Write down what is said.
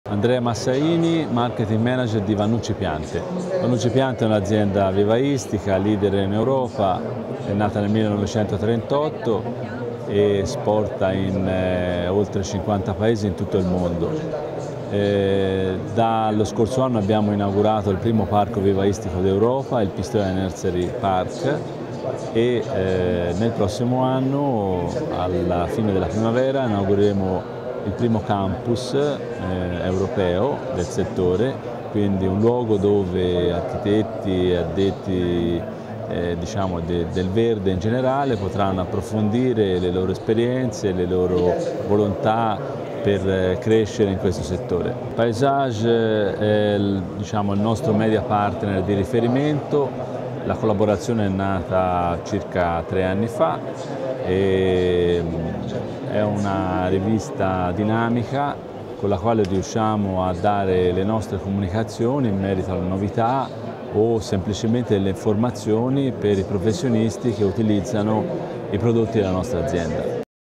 Andrea Massaini, marketing manager di Vannucci Piante. Vannucci Piante è un'azienda vivaistica, leader in Europa, è nata nel 1938 e esporta in oltre 50 paesi in tutto il mondo. Dallo scorso anno abbiamo inaugurato il primo parco vivaistico d'Europa, il Pistoia Nursery Park, e nel prossimo anno, alla fine della primavera, inaugureremo il primo campus europeo del settore, quindi un luogo dove architetti e addetti del verde in generale potranno approfondire le loro esperienze, le loro volontà per crescere in questo settore. Paesage è il nostro media partner di riferimento. La collaborazione è nata circa 3 anni fa e è una rivista dinamica con la quale riusciamo a dare le nostre comunicazioni in merito alle novità o semplicemente delle informazioni per i professionisti che utilizzano i prodotti della nostra azienda.